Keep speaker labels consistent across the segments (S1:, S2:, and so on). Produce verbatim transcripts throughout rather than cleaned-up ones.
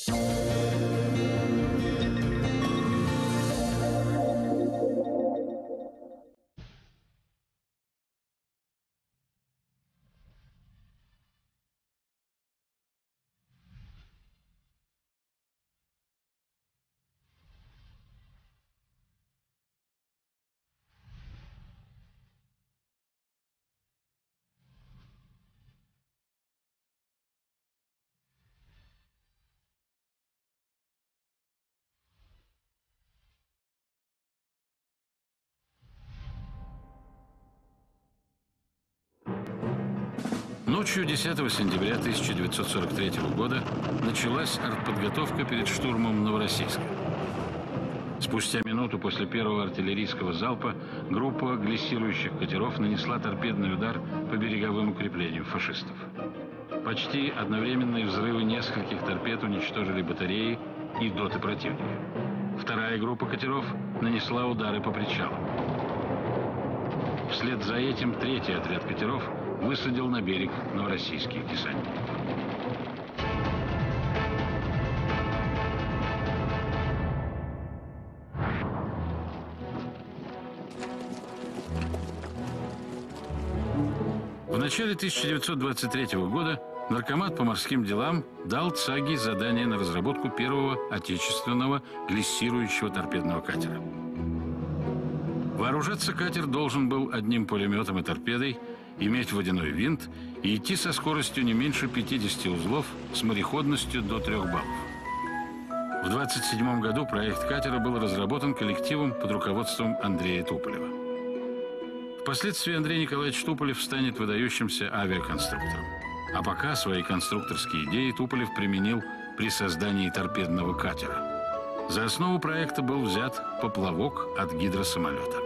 S1: Ночью десятого сентября тысяча девятьсот сорок третьего года началась артподготовка перед штурмом Новороссийска. Спустя минуту после первого артиллерийского залпа группа глиссирующих катеров нанесла торпедный удар по береговым укреплениям фашистов. Почти одновременные взрывы нескольких торпед уничтожили батареи и доты противника. Вторая группа катеров нанесла удары по причалам. Вслед за этим третий отряд катеров высадил на берег новороссийских десантников. В начале тысяча девятьсот двадцать третьего года Наркомат по морским делам дал ЦАГИ задание на разработку первого отечественного глиссирующего торпедного катера. Вооружаться катер должен был одним пулеметом и торпедой, иметь водяной винт и идти со скоростью не меньше пятидесяти узлов с мореходностью до трех баллов. В двадцать седьмом году проект катера был разработан коллективом под руководством Андрея Туполева. Впоследствии Андрей Николаевич Туполев станет выдающимся авиаконструктором. А пока свои конструкторские идеи Туполев применил при создании торпедного катера. За основу проекта был взят поплавок от гидросамолета.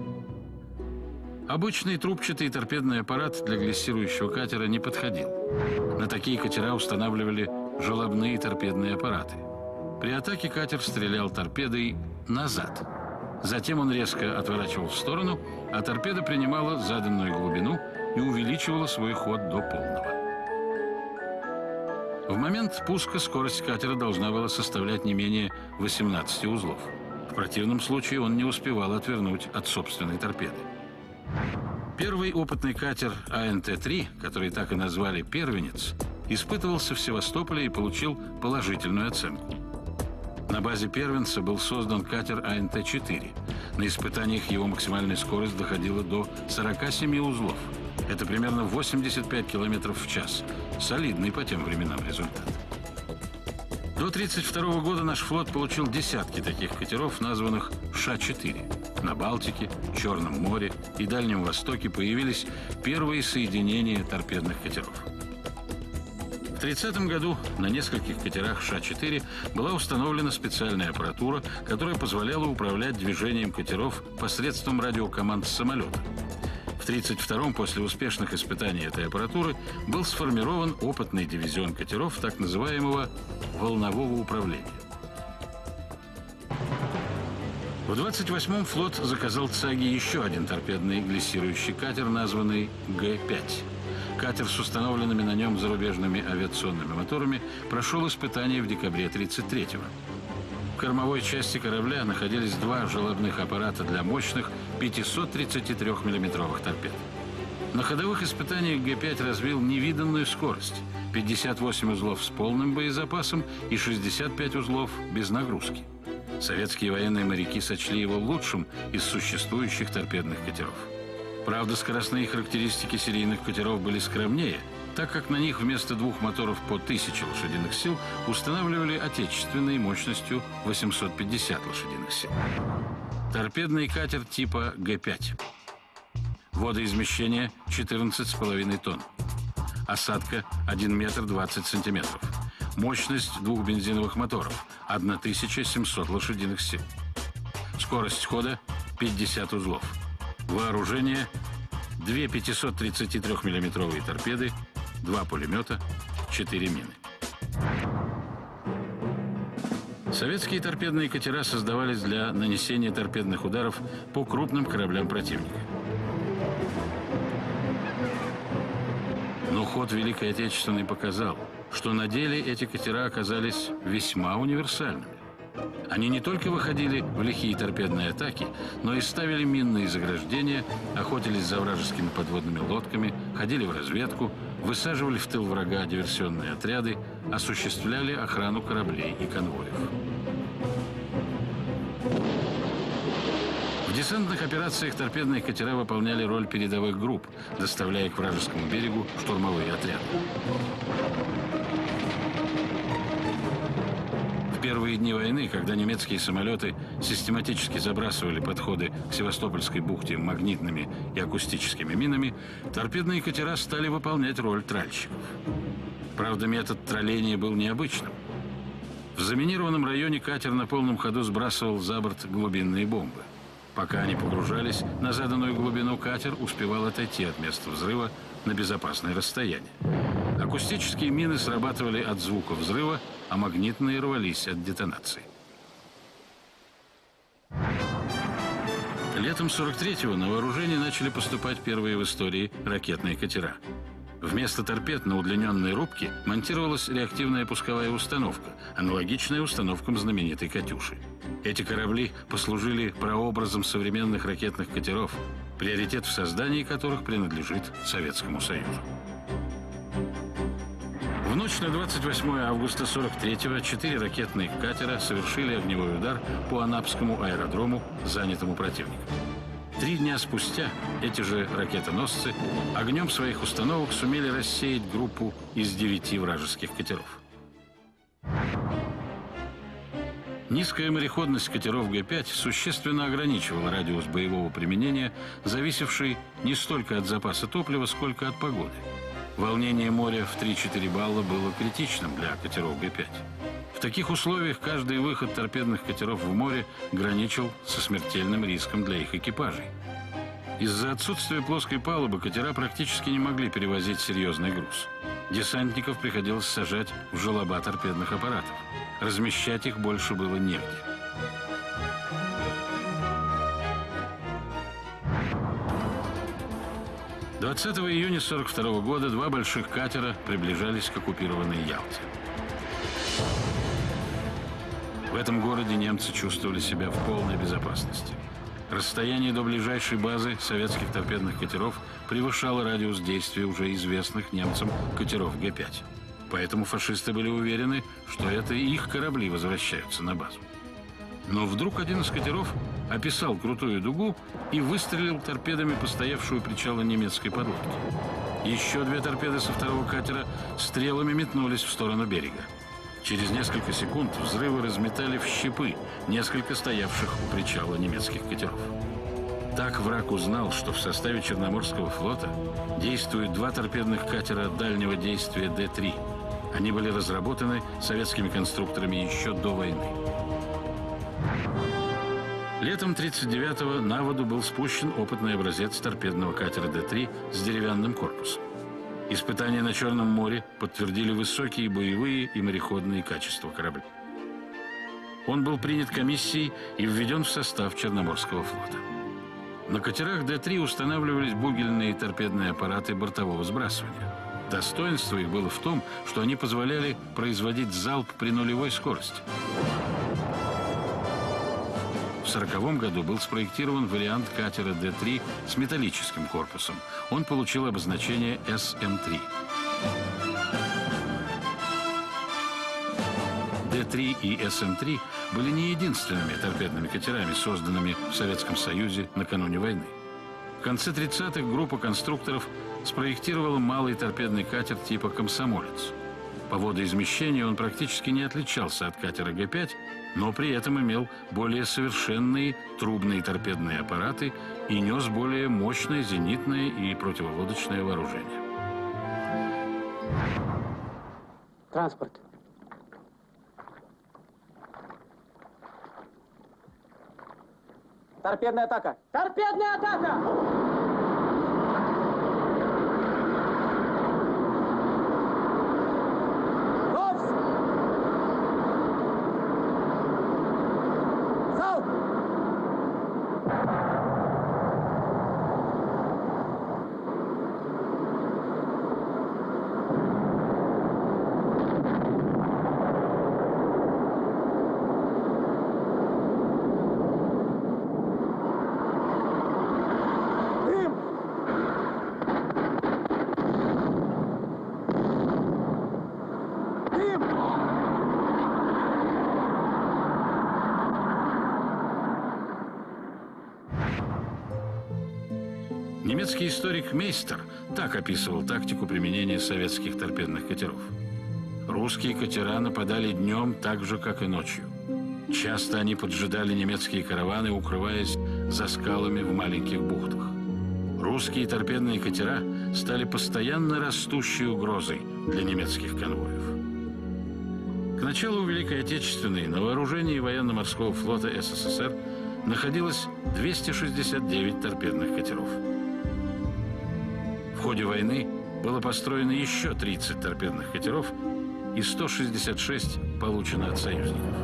S1: Обычный трубчатый торпедный аппарат для глиссирующего катера не подходил. На такие катера устанавливали желобные торпедные аппараты. При атаке катер стрелял торпедой назад. Затем он резко отворачивал в сторону, а торпеда принимала заданную глубину и увеличивала свой ход до полного. В момент пуска скорость катера должна была составлять не менее восемнадцати узлов. В противном случае он не успевал отвернуть от собственной торпеды. Первый опытный катер А Н Т три, который так и назвали «Первенец», испытывался в Севастополе и получил положительную оценку. На базе «Первенца» был создан катер А Н Т четыре. На испытаниях его максимальная скорость доходила до сорока семи узлов. Это примерно восемьдесят пять километров в час. Солидный по тем временам результат. До тысяча девятьсот тридцать второго года наш флот получил десятки таких катеров, названных Ш четыре. На Балтике, Черном море и Дальнем Востоке появились первые соединения торпедных катеров. В тридцатом году на нескольких катерах Ш четыре была установлена специальная аппаратура, которая позволяла управлять движением катеров посредством радиокоманд с самолета. В тридцать втором, после успешных испытаний этой аппаратуры, был сформирован опытный дивизион катеров так называемого волнового управления. В двадцать восьмом флот заказал ЦАГИ еще один торпедный глиссирующий катер, названный Г пять. Катер с установленными на нем зарубежными авиационными моторами прошел испытания в декабре тридцать третьего. В кормовой части корабля находились два желобных аппарата для мощных пятисот тридцати трёх миллиметровых торпед. На ходовых испытаниях Г пять развил невиданную скорость – пятьдесят восемь узлов с полным боезапасом и шестьдесят пять узлов без нагрузки. Советские военные моряки сочли его лучшим из существующих торпедных катеров. Правда, скоростные характеристики серийных катеров были скромнее, так как на них вместо двух моторов по тысяче лошадиных сил устанавливали отечественные мощностью восемьсот пятьдесят лошадиных сил. Торпедный катер типа Г пять. Водоизмещение четырнадцать с половиной тонн. Осадка один метр двадцать сантиметров. Мощность двух бензиновых моторов тысяча семьсот лошадиных сил. Скорость хода пятьдесят узлов. Вооружение две пятьсот тридцатитрёхмиллиметровые торпеды, два пулемета, четыре мины. Советские торпедные катера создавались для нанесения торпедных ударов по крупным кораблям противника. Но ход Великой Отечественной показал, что на деле эти катера оказались весьма универсальными. Они не только выходили в лихие торпедные атаки, но и ставили минные заграждения, охотились за вражескими подводными лодками, ходили в разведку, высаживали в тыл врага диверсионные отряды, осуществляли охрану кораблей и конвоев. В десантных операциях торпедные катера выполняли роль передовых групп, доставляя к вражескому берегу штурмовые отряды. В первые дни войны, когда немецкие самолеты систематически забрасывали подходы к Севастопольской бухте магнитными и акустическими минами, торпедные катера стали выполнять роль тральщиков. Правда, метод траления был необычным. В заминированном районе катер на полном ходу сбрасывал за борт глубинные бомбы. Пока они погружались на заданную глубину, катер успевал отойти от места взрыва на безопасное расстояние. Акустические мины срабатывали от звука взрыва, а магнитные рвались от детонации. Летом сорок третьего на вооружение начали поступать первые в истории ракетные катера. Вместо торпед на удлиненной рубке монтировалась реактивная пусковая установка, аналогичная установкам знаменитой «Катюши». Эти корабли послужили прообразом современных ракетных катеров, приоритет в создании которых принадлежит Советскому Союзу. В ночь на двадцать восьмое августа сорок третьего четыре ракетных катера совершили огневой удар по Анапскому аэродрому, занятому противником. Три дня спустя эти же ракетоносцы огнем своих установок сумели рассеять группу из девяти вражеских катеров. Низкая мореходность катеров Г пять существенно ограничивала радиус боевого применения, зависевший не столько от запаса топлива, сколько от погоды. Волнение моря в три-четыре балла было критичным для катеров Г пять. В таких условиях каждый выход торпедных катеров в море граничил со смертельным риском для их экипажей. Из-за отсутствия плоской палубы катера практически не могли перевозить серьезный груз. Десантников приходилось сажать в желоба торпедных аппаратов. Размещать их больше было негде. двадцатого июня сорок второго года два больших катера приближались к оккупированной Ялте. В этом городе немцы чувствовали себя в полной безопасности. Расстояние до ближайшей базы советских торпедных катеров превышало радиус действия уже известных немцам катеров Г пять. Поэтому фашисты были уверены, что это их корабли возвращаются на базу. Но вдруг один из катеров описал крутую дугу и выстрелил торпедами по стоявшую у причала немецкой подлодки. Еще две торпеды со второго катера стрелами метнулись в сторону берега. Через несколько секунд взрывы разметали в щепы несколько стоявших у причала немецких катеров. Так враг узнал, что в составе Черноморского флота действуют два торпедных катера дальнего действия Д три. Они были разработаны советскими конструкторами еще до войны. Летом тридцать девятого на воду был спущен опытный образец торпедного катера Д три с деревянным корпусом. Испытания на Черном море подтвердили высокие боевые и мореходные качества корабля. Он был принят комиссией и введен в состав Черноморского флота. На катерах Д три устанавливались бугельные торпедные аппараты бортового сбрасывания. Достоинство их было в том, что они позволяли производить залп при нулевой скорости. В сороковом году был спроектирован вариант катера Д три с металлическим корпусом. Он получил обозначение С М три. Д три и С М три были не единственными торпедными катерами, созданными в Советском Союзе накануне войны. В конце тридцатых группа конструкторов спроектировала малый торпедный катер типа «Комсомолец». По водоизмещению он практически не отличался от катера Г пять, но при этом имел более совершенные трубные торпедные аппараты и нес более мощное зенитное и противолодочное вооружение.
S2: Транспорт. Торпедная атака! Торпедная атака!
S1: Немецкий историк Мейстер так описывал тактику применения советских торпедных катеров. Русские катера нападали днем так же, как и ночью. Часто они поджидали немецкие караваны, укрываясь за скалами в маленьких бухтах. Русские торпедные катера стали постоянно растущей угрозой для немецких конвоев. К началу Великой Отечественной на вооружении военно-морского флота СССР находилось двести шестьдесят девять торпедных катеров. В ходе войны было построено еще тридцать торпедных катеров, и сто шестьдесят шесть получено от союзников.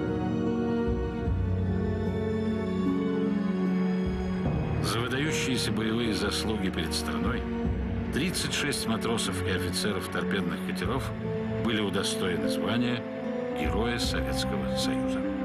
S1: За выдающиеся боевые заслуги перед страной тридцать шесть матросов и офицеров торпедных катеров были удостоены звания Героя Советского Союза.